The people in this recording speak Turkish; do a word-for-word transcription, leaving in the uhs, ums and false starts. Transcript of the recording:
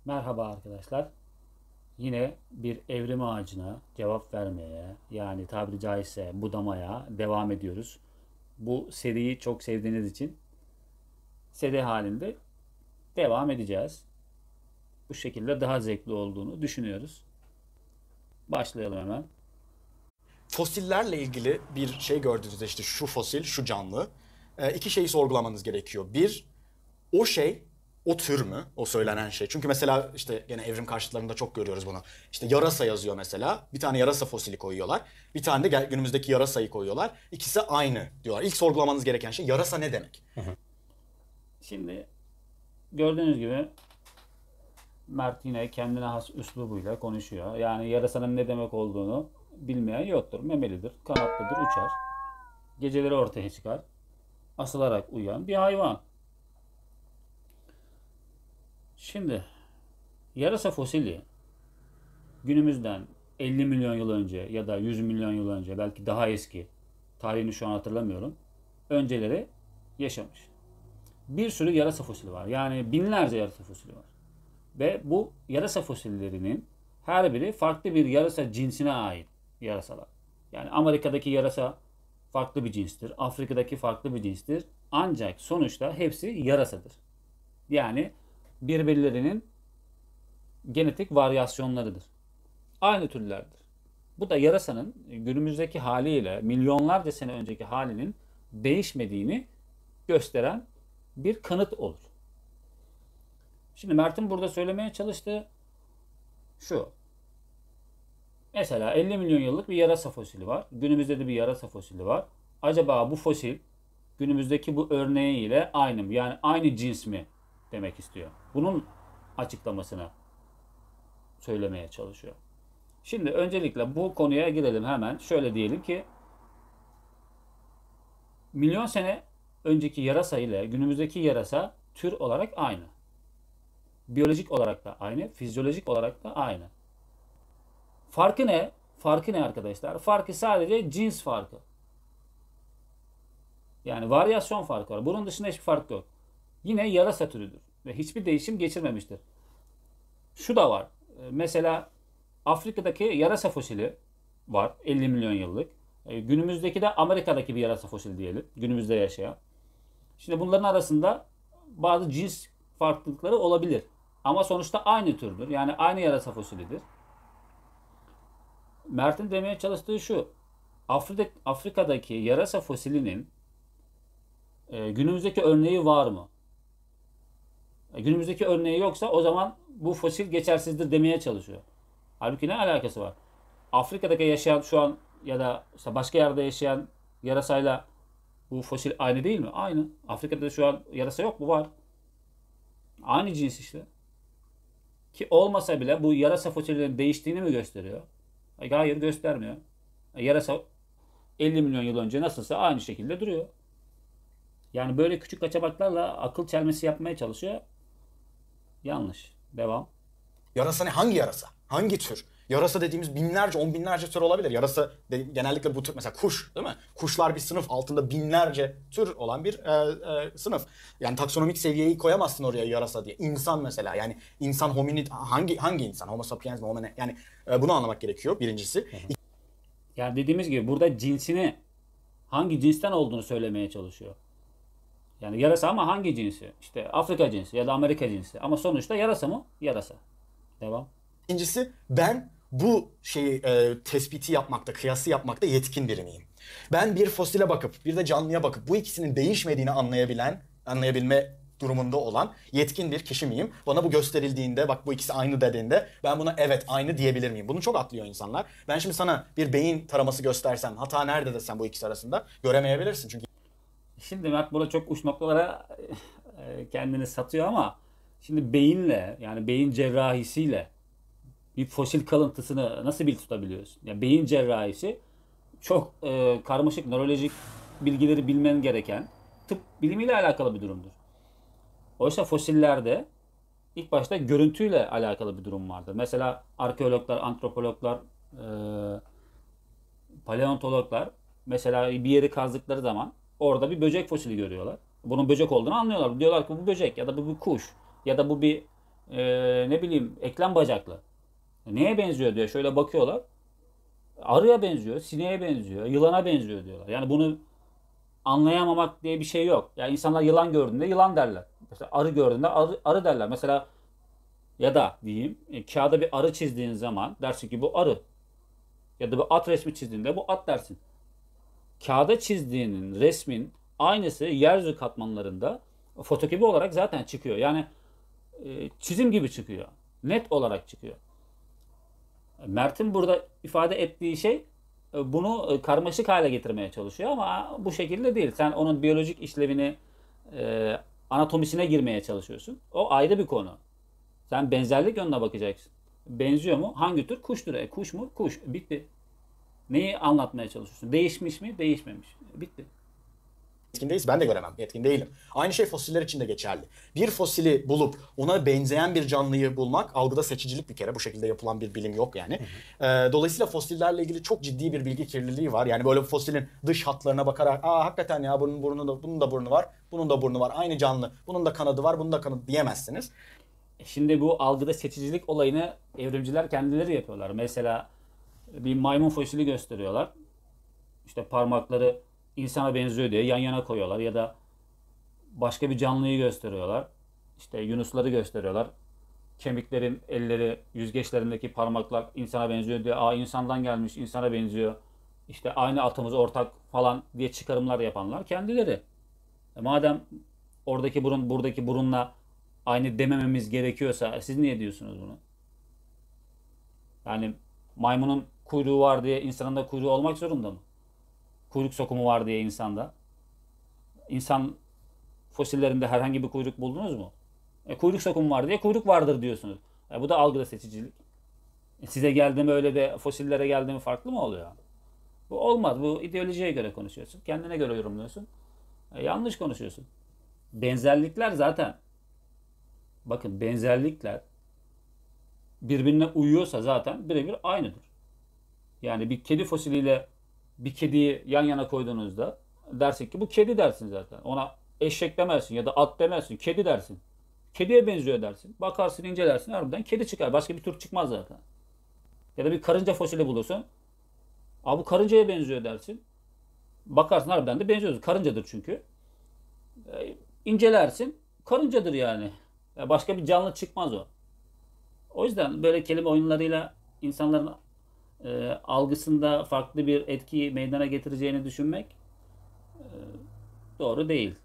Merhaba arkadaşlar. Yine bir evrim ağacına cevap vermeye, yani tabiri caizse budamaya devam ediyoruz. Bu seriyi çok sevdiğiniz için seri halinde devam edeceğiz. Bu şekilde daha zevkli olduğunu düşünüyoruz. Başlayalım hemen. Fosillerle ilgili bir şey gördüğünüzde işte şu fosil, şu canlı. E, iki şeyi sorgulamanız gerekiyor. Bir, o şey, o tür mü? O söylenen şey. Çünkü mesela işte gene evrim karşıtlarında çok görüyoruz bunu. İşte yarasa yazıyor mesela. Bir tane yarasa fosili koyuyorlar. Bir tane de günümüzdeki yarasayı koyuyorlar. İkisi aynı diyorlar. İlk sorgulamanız gereken şey yarasa ne demek? Şimdi gördüğünüz gibi Mert yine kendine has üslubuyla konuşuyor. Yani yarasanın ne demek olduğunu bilmeyen yoktur. Memelidir, kanatlıdır, uçar. Geceleri ortaya çıkar. Asılarak uyuyan bir hayvan. Şimdi yarasa fosili günümüzden elli milyon yıl önce ya da yüz milyon yıl önce, belki daha eski, tarihini şu an hatırlamıyorum, önceleri yaşamış. Bir sürü yarasa fosili var. Yani binlerce yarasa fosili var. Ve bu yarasa fosillerinin her biri farklı bir yarasa cinsine ait yarasalar. Yani Amerika'daki yarasa farklı bir cinstir. Afrika'daki farklı bir cinstir. Ancak sonuçta hepsi yarasadır. Yani birbirlerinin genetik varyasyonlarıdır. Aynı türlerdir. Bu da yarasanın günümüzdeki haliyle milyonlarca sene önceki halinin değişmediğini gösteren bir kanıt olur. Şimdi Mert'in burada söylemeye çalıştığı şu. Mesela elli milyon yıllık bir yarasa fosili var. Günümüzde de bir yarasa fosili var. Acaba bu fosil günümüzdeki bu örneğiyle aynı mı? Yani aynı cins mi demek istiyor. Bunun açıklamasını söylemeye çalışıyor. Şimdi öncelikle bu konuya girelim hemen. Şöyle diyelim ki milyon sene önceki yarasa ile günümüzdeki yarasa tür olarak aynı. Biyolojik olarak da aynı, fizyolojik olarak da aynı. Farkı ne? Farkı ne arkadaşlar? Farkı sadece cins farkı. Yani varyasyon farkı var. Bunun dışında hiçbir fark yok. Yine yarasa türüdür ve hiçbir değişim geçirmemiştir. Şu da var. Mesela Afrika'daki yarasa fosili var, elli milyon yıllık. E, günümüzdeki de Amerika'daki bir yarasa fosili diyelim. Günümüzde yaşayan. Şimdi bunların arasında bazı cins farklılıkları olabilir. Ama sonuçta aynı türdür. Yani aynı yarasa fosilidir. Mert'in demeye çalıştığı şu. Afrika, Afrika'daki yarasa fosilinin e, günümüzdeki örneği var mı? E, günümüzdeki örneği yoksa o zaman bu fosil geçersizdir demeye çalışıyor. Halbuki ne alakası var? Afrika'daki yaşayan şu an ya da işte başka yerde yaşayan yarasayla bu fosil aynı değil mi? Aynı. Afrika'da şu an yarasa yok mu? Var. Aynı cins işte. Ki olmasa bile bu yarasa fosillerinin değiştiğini mi gösteriyor? E, hayır, göstermiyor. E, yarasa elli milyon yıl önce nasılsa aynı şekilde duruyor. Yani böyle küçük kaçamaklarla akıl çelmesi yapmaya çalışıyor. Yanlış. Devam. Yarasa ne? Hangi yarasa? Hangi tür? Yarasa dediğimiz binlerce, on binlerce tür olabilir. Yarasa de, genellikle bu tür, mesela kuş değil mi? Kuşlar bir sınıf, altında binlerce tür olan bir e, e, sınıf. Yani taksonomik seviyeyi koyamazsın oraya yarasa diye. İnsan mesela, yani insan hominid, hangi hangi insan? Homo sapiens mi? Homo ne? Yani e, bunu anlamak gerekiyor birincisi. Yani dediğimiz gibi burada cinsini, hangi cinsten olduğunu söylemeye çalışıyor. Yani yarasa ama hangi cinsi? İşte Afrika cinsi ya da Amerika cinsi. Ama sonuçta yarasa mı? Yarasa. Devam. İkincisi, ben bu şeyi e, tespiti yapmakta, kıyası yapmakta yetkin biri miyim? Ben bir fosile bakıp bir de canlıya bakıp bu ikisinin değişmediğini anlayabilen, anlayabilme durumunda olan yetkin bir kişi miyim? Bana bu gösterildiğinde, bak bu ikisi aynı dediğinde ben buna evet aynı diyebilir miyim? Bunu çok atlıyor insanlar. Ben şimdi sana bir beyin taraması göstersem, hata nerede desem bu ikisi arasında göremeyebilirsin. Çünkü Şimdi Mert burada çok uç noktalara e, kendini satıyor ama şimdi beyinle, yani beyin cerrahisiyle bir fosil kalıntısını nasıl bir tutabiliyorsun? Yani beyin cerrahisi çok e, karmaşık nörolojik bilgileri bilmen gereken tıp bilimiyle alakalı bir durumdur. Oysa fosillerde ilk başta görüntüyle alakalı bir durum vardır. Mesela arkeologlar, antropologlar, e, paleontologlar mesela bir yeri kazdıkları zaman orada bir böcek fosili görüyorlar. Bunun böcek olduğunu anlıyorlar. Diyorlar ki bu böcek ya da bu bir kuş ya da bu bir Ee, ne bileyim eklem bacaklı. Neye benziyor diyor. Şöyle bakıyorlar. Arıya benziyor, sineğe benziyor, yılana benziyor diyorlar. Yani bunu anlayamamak diye bir şey yok. Yani insanlar yılan gördüğünde yılan derler. Mesela arı gördüğünde arı, arı derler. Mesela ya da diyeyim e, kağıda bir arı çizdiğin zaman dersin ki bu arı. Ya da bir at resmi çizdiğinde bu at dersin. Kağıda çizdiğinin resmin aynısı yeryüzü katmanlarında fotokopi olarak zaten çıkıyor. Yani e, çizim gibi çıkıyor. Net olarak çıkıyor. Mert'in burada ifade ettiği şey e, bunu e, karmaşık hale getirmeye çalışıyor ama bu şekilde değil. Sen onun biyolojik işlevini, e, anatomisine girmeye çalışıyorsun. O ayrı bir konu. Sen benzerlik yönüne bakacaksın. Benziyor mu? Hangi tür? Kuş türü. E, kuş mu? Kuş. Bitti. Neyi anlatmaya çalışıyorsun? Değişmiş mi? Değişmemiş. Bitti. Yetkindeyiz. Ben de göremem. Yetkin değilim. Aynı şey fosiller için de geçerli. Bir fosili bulup ona benzeyen bir canlıyı bulmak algıda seçicilik bir kere. Bu şekilde yapılan bir bilim yok yani. Ee, dolayısıyla fosillerle ilgili çok ciddi bir bilgi kirliliği var. Yani böyle fosilin dış hatlarına bakarak aa hakikaten ya bunun burnu da bunun da burnu var. Bunun da burnu var. Aynı canlı. Bunun da kanadı var. Bunun da kanadı diyemezsiniz. Şimdi bu algıda seçicilik olayını evrimciler kendileri yapıyorlar. Mesela bir maymun fosili gösteriyorlar. İşte parmakları insana benziyor diye yan yana koyuyorlar ya da başka bir canlıyı gösteriyorlar. İşte yunusları gösteriyorlar. Kemiklerin, elleri, yüzgeçlerindeki parmaklar insana benziyor diye, aa insandan gelmiş, insana benziyor. İşte aynı atımız ortak falan diye çıkarımlar yapanlar kendileri. E madem oradaki burun buradaki burunla aynı demememiz gerekiyorsa siz niye diyorsunuz bunu? Yani maymunun kuyruğu var diye insanın da kuyruğu olmak zorunda mı? Kuyruk sokumu var diye insanda. İnsan fosillerinde herhangi bir kuyruk buldunuz mu? E, kuyruk sokumu var diye kuyruk vardır diyorsunuz. E, bu da algıda seçicilik. E, size geldi mi öyle de fosillere geldi mi farklı mı oluyor? Bu olmaz. Bu ideolojiye göre konuşuyorsun. Kendine göre yorumluyorsun. E, yanlış konuşuyorsun. Benzerlikler zaten bakın benzerlikler birbirine uyuyorsa zaten birebir aynıdır. Yani bir kedi fosiliyle bir kediyi yan yana koyduğunuzda dersin ki bu kedi dersin zaten. Ona eşek demezsin ya da at demezsin. Kedi dersin. Kediye benziyor dersin. Bakarsın incelersin harbiden kedi çıkar. Başka bir tür çıkmaz zaten. Ya da bir karınca fosili bulursun. Aa bu karıncaya benziyor dersin. Bakarsın harbiden de benziyor. Karıncadır çünkü. E, incelersin. Karıncadır yani. Ya başka bir canlı çıkmaz o. O yüzden böyle kelime oyunlarıyla insanların e, algısında farklı bir etki meydana getireceğini düşünmek e, doğru değil.